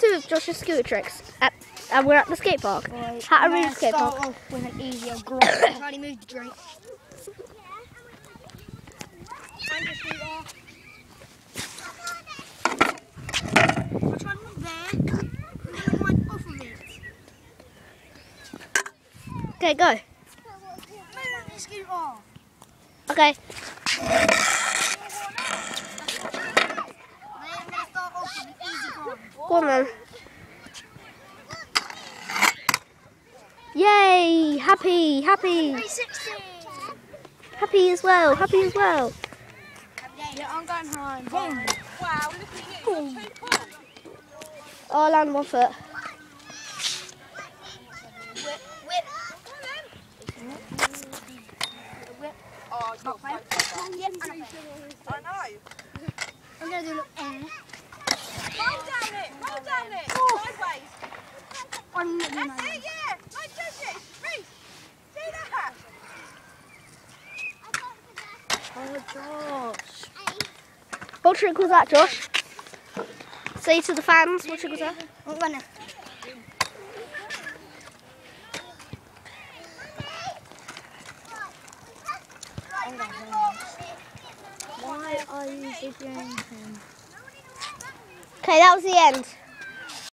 two of Josh's scooter tricks. And we're at the skate park. Right. Hatteroo skate park. Start off with an easier grunt. Try to move the drink. And the scooter. I'll try one there. And then one off of it. Okay, go. Move the scooter. Okay. Go on then. Yay! Happy, happy. 360. Happy as well, happy as well. Yeah, I'm going home. Boom. Wow, look at you. Boom. Oh, I'll land 1 foot. Whip, whip. Whip. Oh, not fine. I know. I'm going to do a little air. Roll down it, sideways. I'm not doing That's that. it, yeah. Like Josie. Reese, see that? Oh, Josh. What trick was that, Josh? Say to the fans, what trick was that? I'm going to. Why are you videoing him? Okay, that was the end.